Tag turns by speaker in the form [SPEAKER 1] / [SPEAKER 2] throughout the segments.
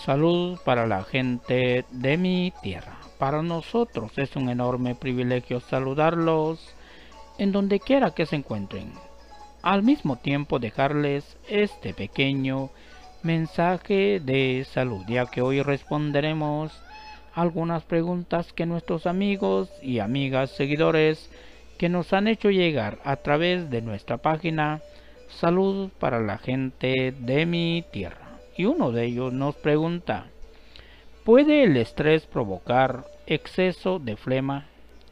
[SPEAKER 1] Salud para la gente de mi tierra. Para nosotros es un enorme privilegio saludarlos en donde quiera que se encuentren. Al mismo tiempo dejarles este pequeño mensaje de salud, ya que hoy responderemos algunas preguntas que nuestros amigos y amigas seguidores que nos han hecho llegar a través de nuestra página Salud para la gente de mi tierra. Y uno de ellos nos pregunta: ¿puede el estrés provocar exceso de flema?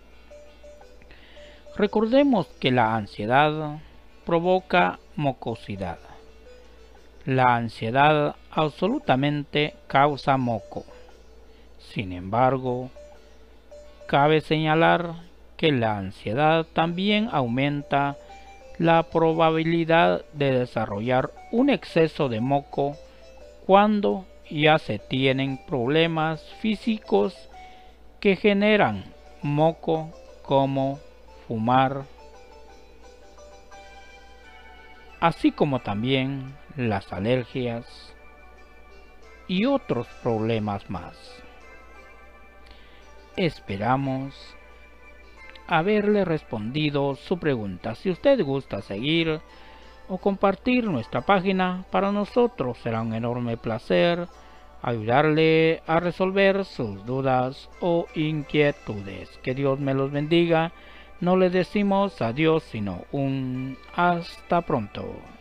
[SPEAKER 1] Recordemos que la ansiedad provoca mucosidad. La ansiedad absolutamente causa moco. Sin embargo, cabe señalar que la ansiedad también aumenta la probabilidad de desarrollar un exceso de moco cuando ya se tienen problemas físicos que generan moco, como fumar, así como también las alergias y otros problemas más. Esperamos haberle respondido su pregunta. Si usted gusta seguir o compartir nuestra página, para nosotros será un enorme placer ayudarle a resolver sus dudas o inquietudes. Que Dios me los bendiga. No le decimos adiós, sino un hasta pronto.